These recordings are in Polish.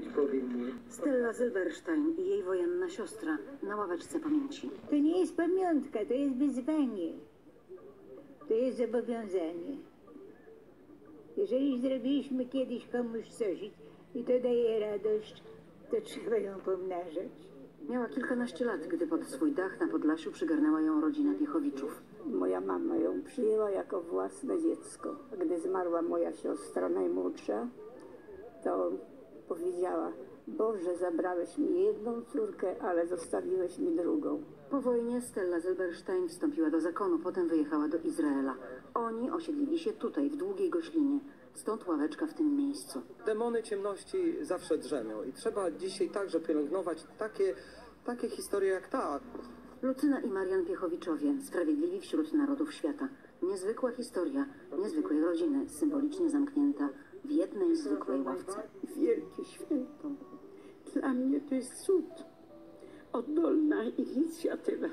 być powinni. Stella Zylberstein i jej wojenna siostra na ławeczce pamięci. To nie jest pamiątka, to jest wyzwanie. To jest zobowiązanie. Jeżeli zrobiliśmy kiedyś komuś coś i to daje radość, to trzeba ją pomnażać. Miała kilkanaście lat, gdy pod swój dach na Podlasiu przygarnęła ją rodzina Piechowiczów. Moja mama ją przyjęła jako własne dziecko. Gdy zmarła moja siostra najmłodsza, to powiedziała: Boże, zabrałeś mi jedną córkę, ale zostawiłeś mi drugą. Po wojnie Stella Zylberstein wstąpiła do zakonu, potem wyjechała do Izraela. Oni osiedlili się tutaj, w Długiej Goślinie. Stąd ławeczka w tym miejscu. Demony ciemności zawsze drzemią i trzeba dzisiaj także pielęgnować takie historie jak ta. Lucyna i Marian Piechowiczowie, sprawiedliwi wśród narodów świata. Niezwykła historia niezwykłej rodziny, symbolicznie zamknięta w jednej zwykłej ławce. Wielkie święto. Dla mnie to jest cud. Oddolna inicjatywa.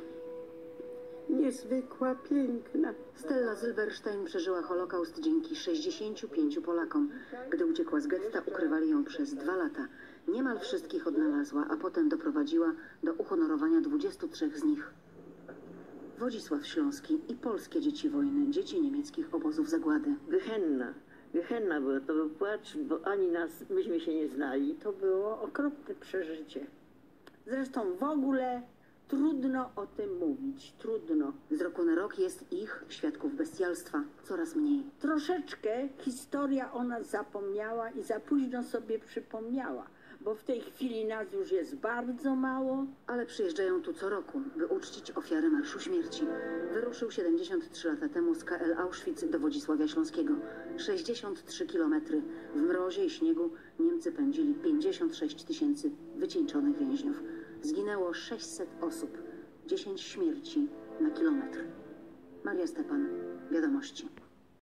Niezwykła, piękna. Stella Zylberstein przeżyła Holokaust dzięki 65 Polakom. Gdy uciekła z getta, ukrywali ją przez 2 lata. Niemal wszystkich odnalazła, a potem doprowadziła do uhonorowania 23 z nich. Wodzisław Śląski i polskie dzieci wojny, dzieci niemieckich obozów zagłady. Gehenna było, to był płacz, bo ani myśmy się nie znali. To było okropne przeżycie. Zresztą w ogóle trudno o tym mówić, trudno. Z roku na rok jest ich, świadków bestialstwa, coraz mniej. Troszeczkę historia o nas zapomniała i za późno sobie przypomniała, bo w tej chwili nas już jest bardzo mało. Ale przyjeżdżają tu co roku, by uczcić ofiary Marszu Śmierci. Wyruszył 73 lata temu z KL Auschwitz do Wodzisławia Śląskiego. 63 kilometry. W mrozie i śniegu Niemcy pędzili 56 000 wycieńczonych więźniów. Zginęło 600 osób. 10 śmierci na kilometr. Maria Stepan, Wiadomości.